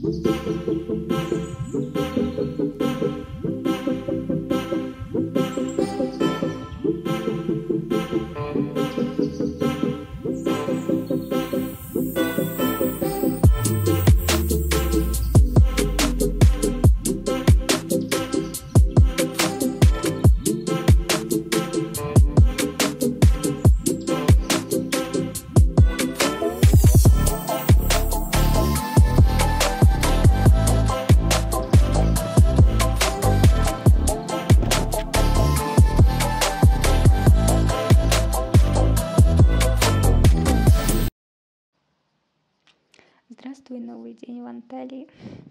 Здравствуй, новый день в Анталии.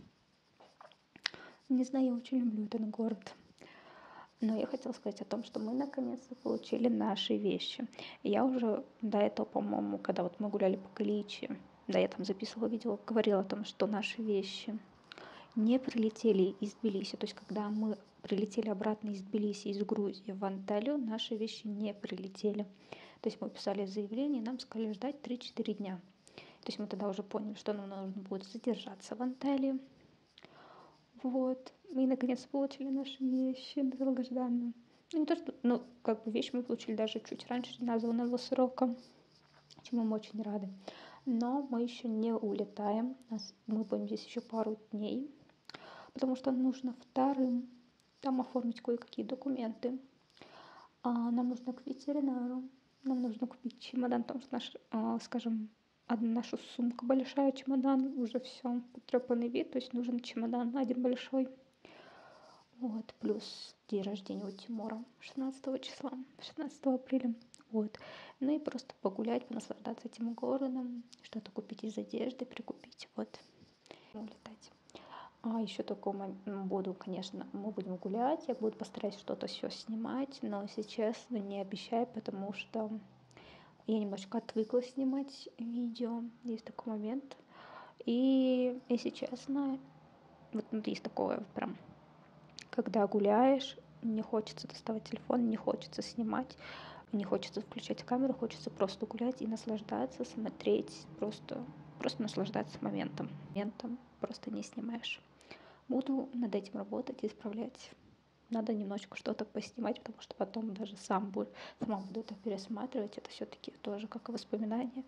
Не знаю, я очень люблю этот город. Но я хотела сказать о том, что мы наконец-то получили наши вещи. Я уже до этого, по-моему, когда вот мы гуляли по Каличи, да, я там записывала видео, говорила о том, что наши вещи не прилетели из Тбилиси. То есть, когда мы прилетели обратно из Тбилиси, из Грузии в Анталию, наши вещи не прилетели. То есть мы писали заявление, и нам сказали ждать 3-4 дня. То есть мы тогда уже поняли, что нам нужно будет задержаться в Анталии. Вот. Мы наконец получили наши вещи долгожданные. Ну, не то, что, ну, как бы вещи мы получили даже чуть раньше названного срока, чему мы очень рады. Но мы еще не улетаем. Мы будем здесь еще пару дней, потому что нужно вторым там оформить кое-какие документы. Нам нужно к ветеринару, нам нужно купить чемодан, потому что наш, скажем, наша сумка большая, чемодан, уже все, потрепанный вид, то есть нужен чемодан один большой. Вот, плюс день рождения у Тимура 16 числа, 16 апреля. Вот. Ну и просто погулять, понаслаждаться этим городом, что-то купить из одежды, прикупить, вот, улетать. Еще такой буду, конечно, мы будем гулять, я буду постараться что-то все снимать, но, если честно, не обещаю, потому что я немножко отвыкла снимать видео, есть такой момент. И, если честно, вот есть такое прям, когда гуляешь, не хочется доставать телефон, не хочется снимать, не хочется включать камеру, хочется просто гулять и наслаждаться, смотреть, просто наслаждаться моментом, просто не снимаешь. Буду над этим работать, исправлять. Надо немножечко что-то поснимать, потому что потом даже сама буду это пересматривать. Это все-таки тоже как воспоминание.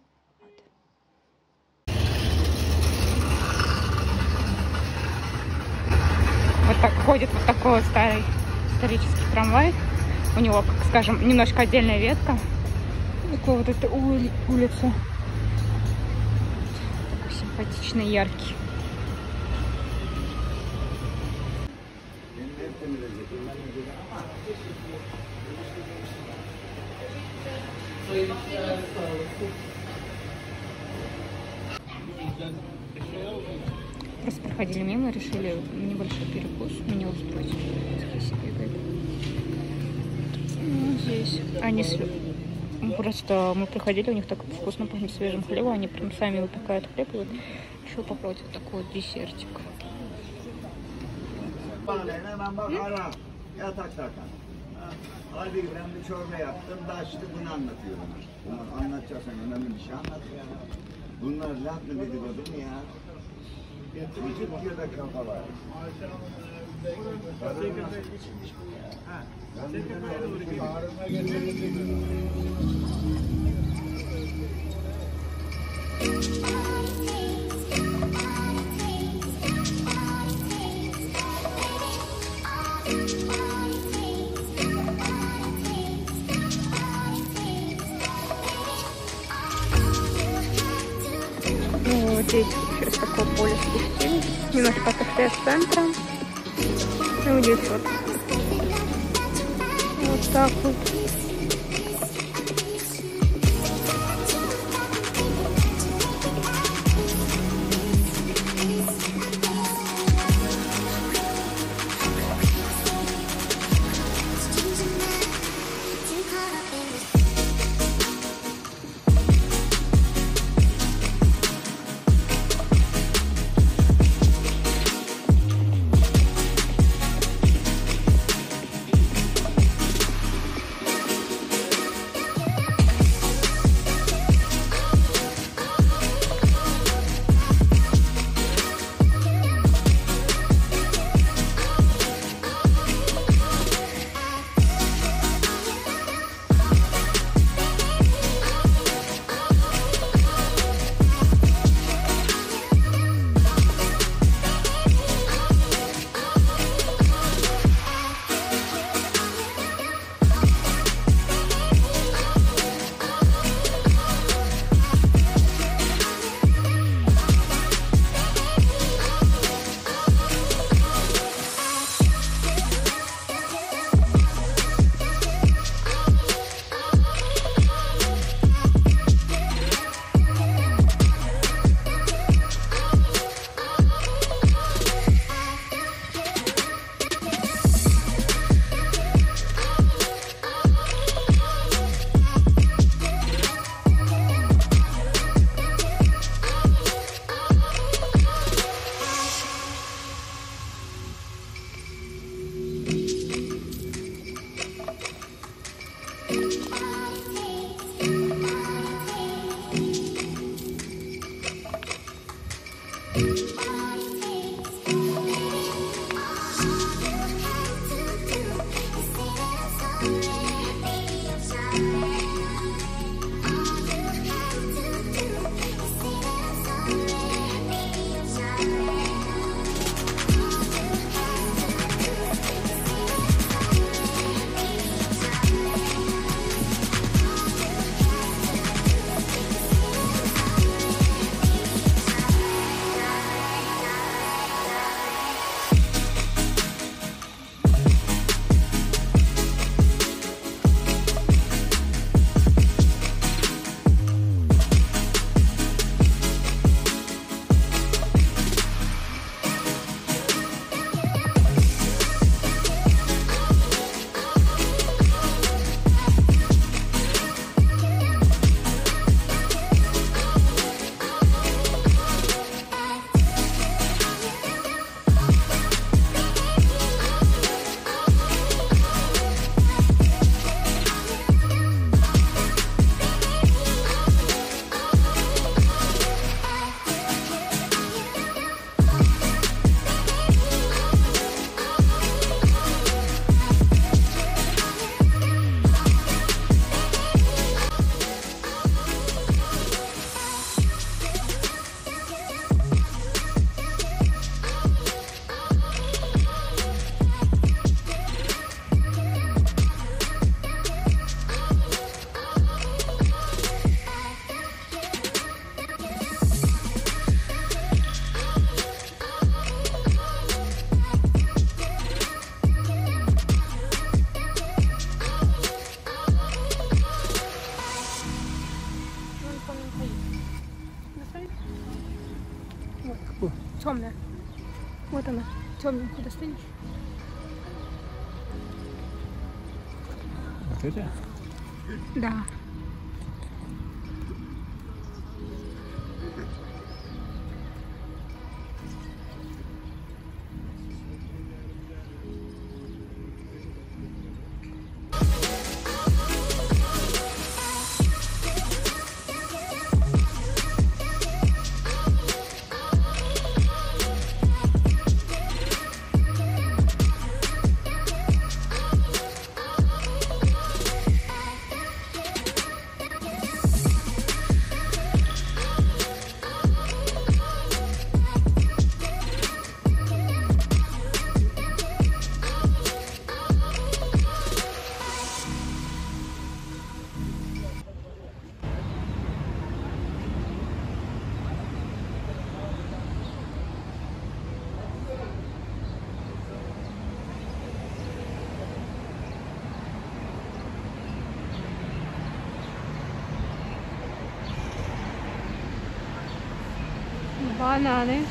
Вот так ходит вот такой вот старый исторический трамвай. У него, как скажем, немножко отдельная ветка. Такой вот эта улица. Такой симпатичный, яркий. Просто проходили мимо, решили небольшой перекус мне устроить. Ну, здесь они просто мы приходили, у них так вкусно пахнет свежим хлебом, они прям сами выпекают хлеб, и вот решил попробовать вот такой вот десертик. Abi ben bir çorba yaptım da işte bunu anlatıyorum. Anlatacaksan önemli bir şey anlat ya. Bunlar laf mı dedikodu mu ya? Vücut diyor da kafa var. Вот здесь через такое поле спустились, немножко отошли от центра. И вот здесь вот так вот. Темная. Вот она, темненькая, достанешь? Вот это? Да. Бананы.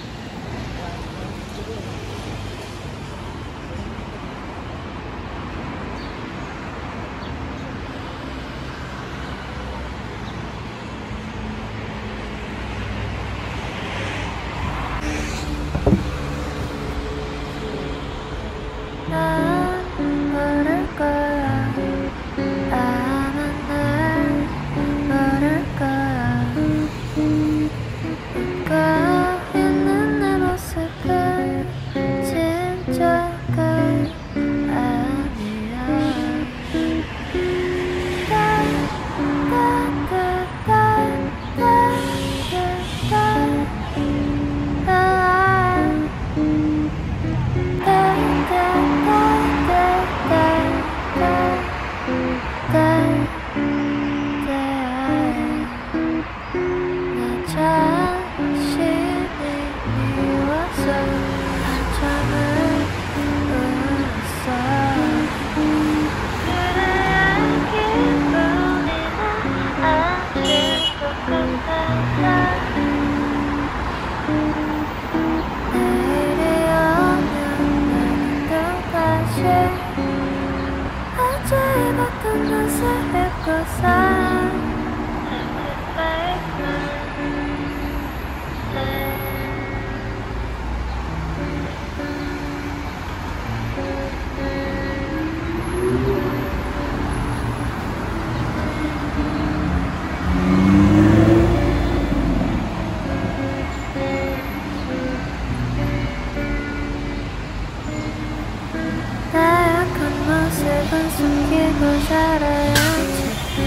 숨기고 살아야지.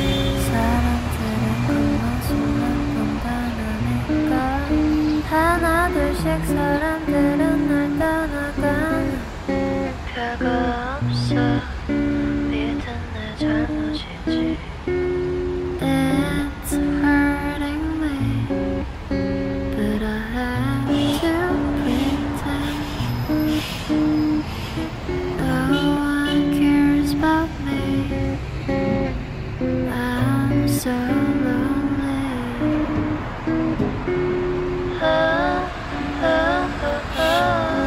사람들은 겉모습만 본다니까. 하나 둘씩 사람들은 날 떠나가는 별거 없어. 믿은 내 잘못이지. It's hurting me, but I have to pretend. No one cares about me. I'm so lonely. Oh, oh, oh, oh.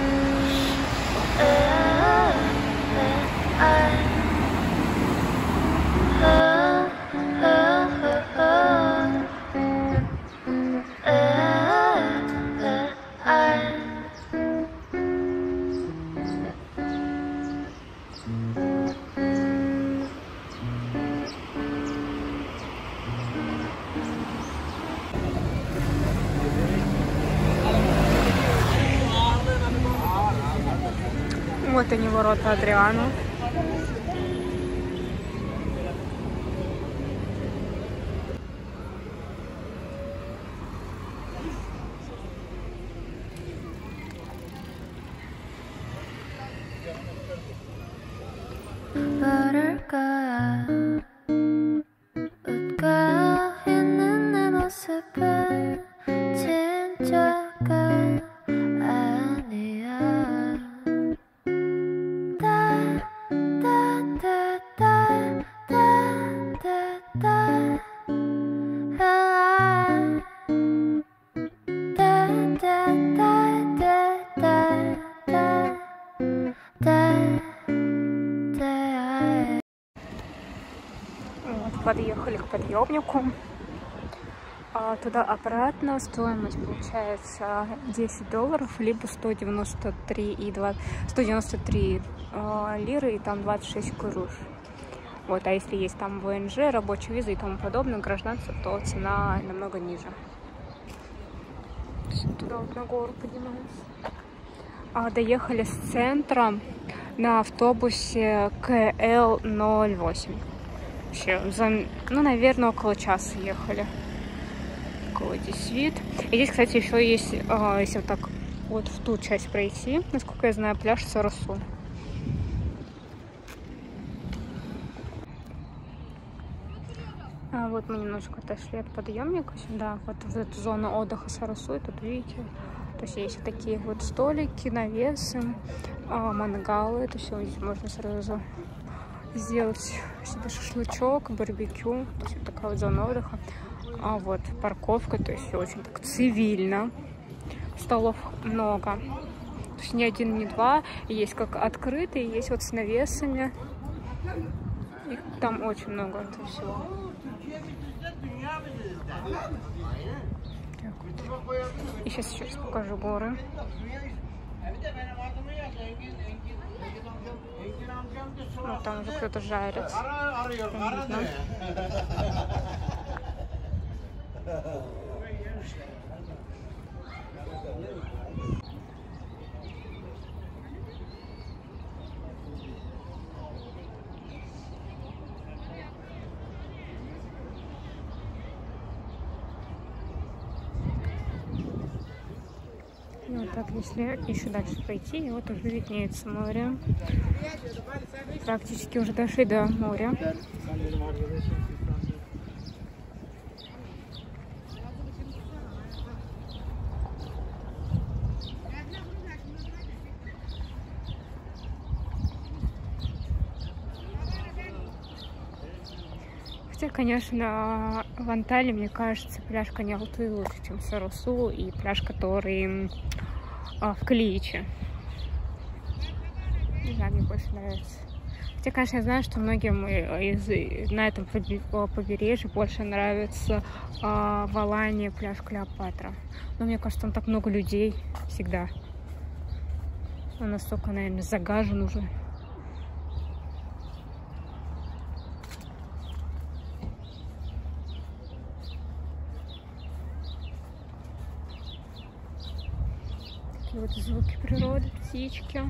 Вот они, ворота Адриано. 모를 거야. 웃고 있는 내 모습은 진짜가 아니야. 다 подъехали к подъемнику. Туда-обратно стоимость получается $10, либо 193 лиры и там 26 куруш. Вот, а если есть там ВНЖ, рабочая виза и тому подобное, гражданство, то цена намного ниже. Туда вот на гору поднимаемся. Доехали с центра на автобусе КЛ-08. Вообще, ну, наверное, около часа ехали. Такой здесь вид. И здесь, кстати, еще есть, если вот так вот в ту часть пройти, насколько я знаю, пляж Сарасу. Вот мы немножко отошли от подъемника сюда, вот в эту зону отдыха Сарасу, и тут видите, то есть есть вот такие вот столики, навесы, мангалы, то есть здесь можно сразу сделать себе шашлычок, барбекю, то есть вот такая вот зона отдыха. Вот парковка, то есть очень так цивильно, столов много, то есть ни один, ни два, есть как открытые, есть вот с навесами, их там очень много этого всего. Так вот. И сейчас еще раз покажу горы. Вот там уже кто-то жарит. И вот так, если еще дальше пройти, и вот уже виднеется море. Практически уже дошли до моря. Хотя, конечно, в Анталии, мне кажется, пляж Каньялты лучше, чем Сарасу, и пляж, который в Калииче. Не знаю, мне больше нравится. Хотя, конечно, я знаю, что многим на этом побережье больше нравится в Алании пляж Клеопатра. Но мне кажется, там так много людей всегда. Он настолько, наверное, загажен уже. Такие вот звуки природы, птички.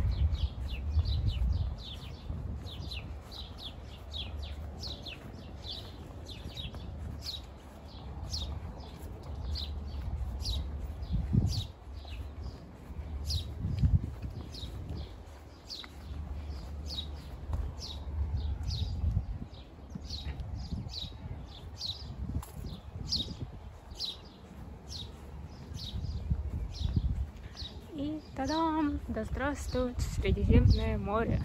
И та-дам! Да здравствует Средиземное море!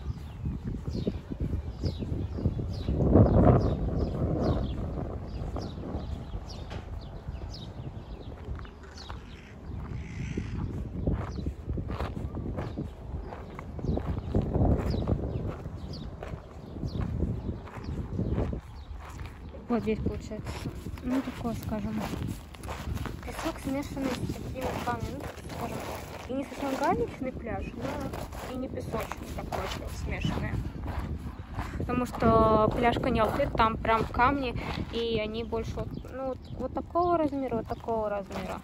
Вот здесь получается, ну такое, скажем, песок смешанный с такими камнями, ну, скажем, и не совсем галечный пляж, но и не песочный такой смешанный. Потому что пляж Каньялты, там прям камни, и они больше ну, вот такого размера, вот такого размера.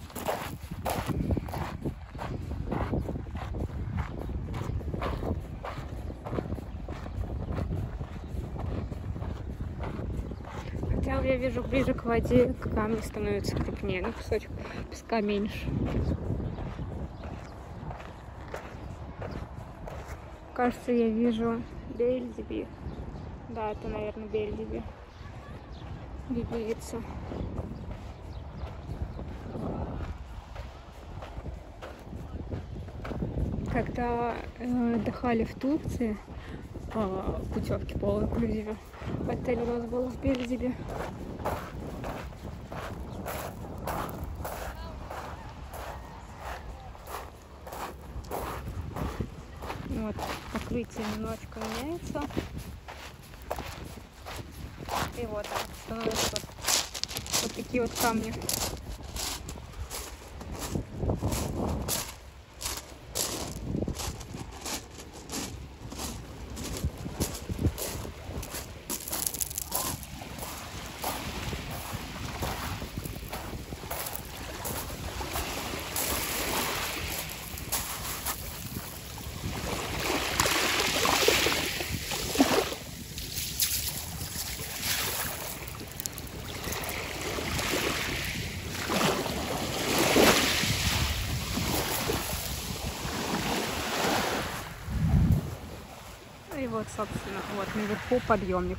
Хотя я вижу, ближе к воде камни становятся крупнее, ну кусочек песка меньше. Кажется, я вижу Бельдиби. Да, это, наверное, Бельдиби. Бибица. Когда отдыхали в Турции, путевки по all-inclusive, отель у нас был в Бельдиби. Вот, покрытие немножечко меняется. И вот так становятся вот такие вот камни. И вот, собственно, вот наверху подъемник.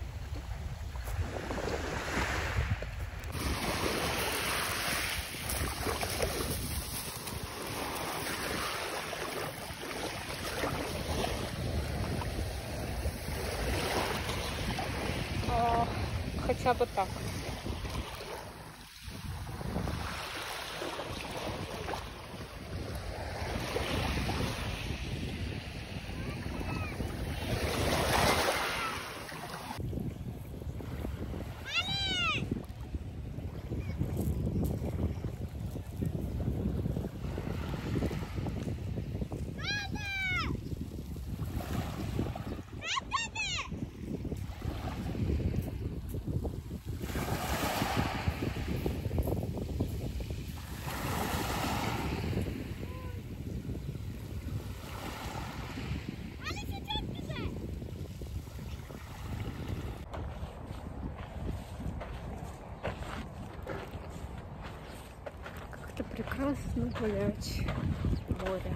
Хотя бы так. Как-то прекрасно гулять в море.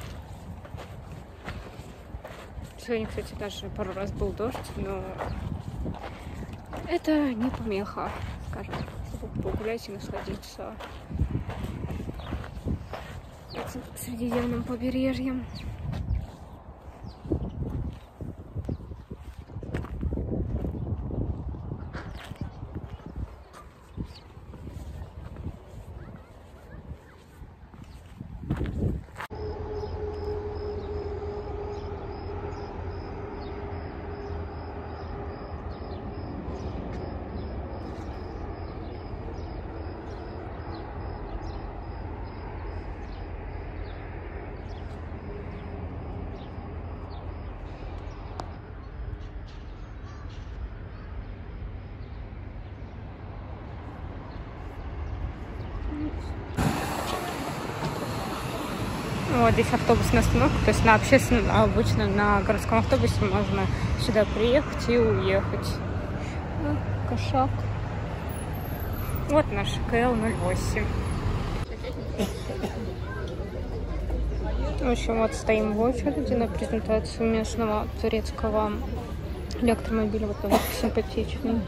Сегодня, кстати, даже пару раз был дождь, но это не помеха, скажем, чтобы погулять и насладиться этим Средиземным побережьем. Вот здесь автобусная остановка, то есть на общественном, обычно на городском автобусе можно сюда приехать и уехать. Ну, кошак. Вот наш КЛ-08. В общем, вот стоим в очереди на презентацию местного турецкого электромобиля. Вот он симпатичный.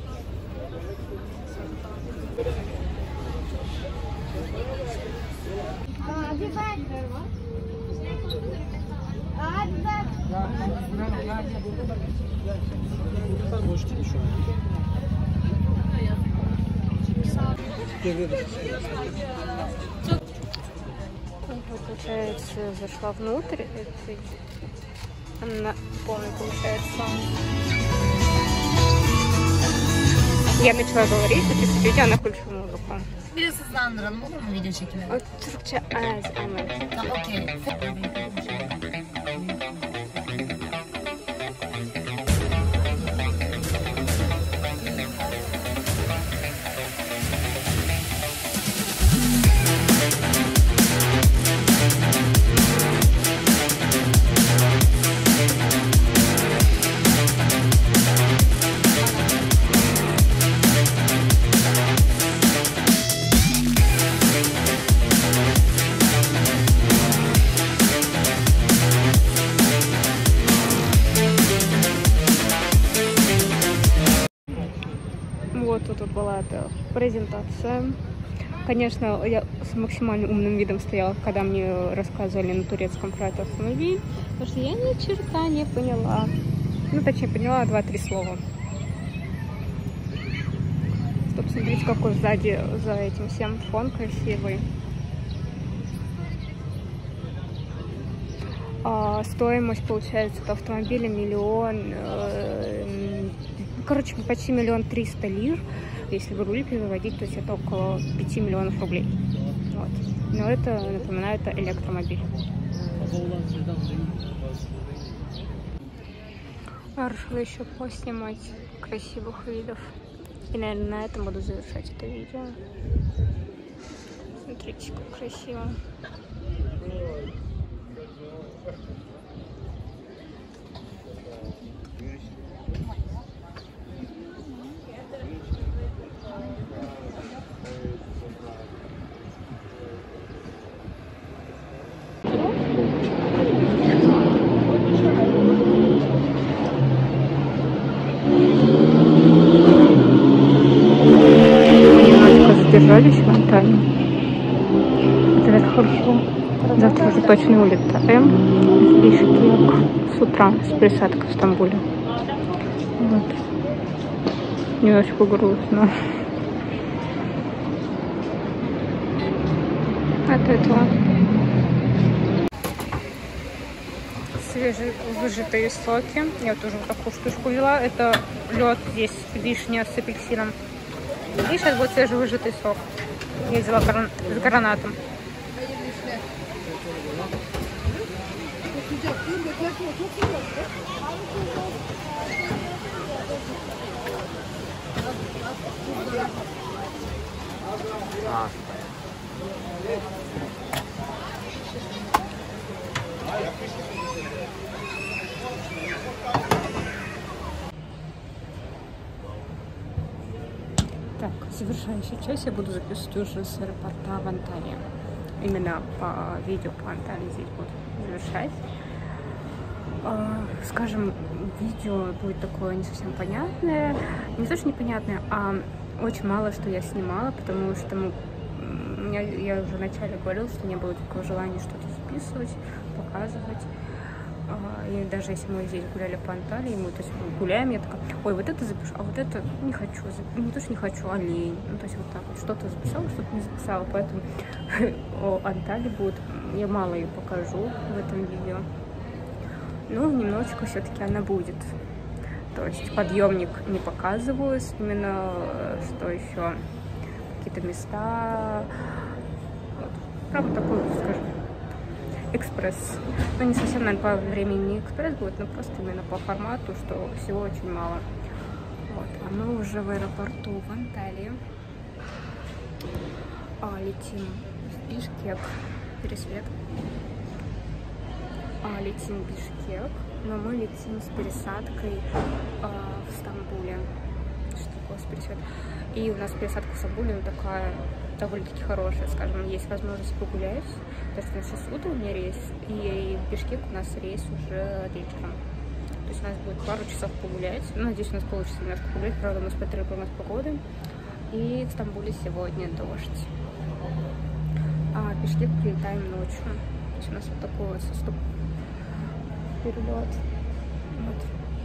Получается, зашла внутрь, она полная получается. Я начала говорить, и чуть-чуть она включила музыку. Biraz hızlandıralım, olur mu video çekimi? Türkçe az ama. Tamam, okey. Вот тут была эта презентация. Конечно, я с максимально умным видом стояла, когда мне рассказывали на турецком про этот автомобиль, потому что я ни черта не поняла. Ну, точнее, поняла 2-3 слова. Стоп, смотрите, какой сзади за этим всем фон красивый. Стоимость, получается, от автомобиля 1 Короче, почти 1 300 000 лир. Если в рубли переводить, то есть это около 5 миллионов рублей. Вот. Но это, напоминаю, это электромобиль. Я решила еще поснимать красивых видов. И, наверное, на этом буду завершать это видео. Смотрите, как красиво. Задержались в Анталии. Это хорошо. Завтра уже точно улетаем в Бишкек с утра с пересадкой в Стамбуле. Вот. Немножко грустно от этого. Свежевыжатые соки. Я тоже вот такую штучку взяла. Это лед, здесь вишня с апельсином. И сейчас будет свежевыжатый сок. Я взяла с гранатом. Так, завершающая часть я буду записывать уже с аэропорта в Анталии. Именно по видео по Анталии здесь буду завершать. Скажем, видео будет такое не совсем понятное. Не то, что непонятное, а очень мало что я снимала, потому что я уже вначале говорила, что не было такого желания что-то записывать, показывать. И даже если мы здесь гуляли по Анталии, мы то есть, гуляем, я такая, ой, вот это запишу, а вот это не хочу, не то, что не хочу, а лень. Ну, то есть вот так вот, что-то записала, что-то не записала, поэтому о Анталии будет, я мало ее покажу в этом видео. Но немножечко все-таки она будет. То есть подъемник не показываю, именно что еще, какие-то места, вот. Правда, такой, скажем, экспресс. Ну, не совсем, наверное, по времени не экспресс будет, но просто именно по формату, что всего очень мало. Вот. А мы уже в аэропорту в Анталии. Летим в Бишкек. Пересвет. Летим в Бишкек, но мы летим с пересадкой в Стамбуле. Что такое с пересвет? И у нас пересадка в Стамбуле такая довольно-таки хорошая, скажем, есть возможность погулять, потому что 6 утра у меня рейс, и в Бишкек у нас рейс уже вечером. То есть у нас будет пару часов погулять. Ну, надеюсь, у нас получится немножко погулять, правда, мы смотрели прогноз погоды. И в Стамбуле сегодня дождь. А в Бишкек прилетаем ночью. То есть у нас вот такой вот соступ перелет. Вот.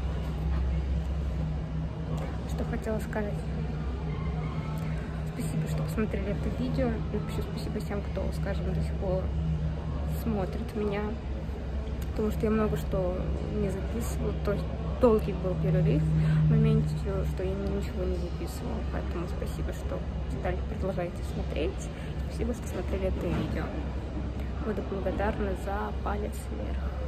Что хотела сказать. Спасибо, что посмотрели это видео. И вообще спасибо всем, кто, скажем, до сих пор смотрит меня. Потому что я много что не записывала. То есть долгий был перерыв в моменте, что я ничего не записывала. Поэтому спасибо, что дальше продолжаете смотреть. Спасибо, что смотрели это видео. Буду благодарна за палец вверх.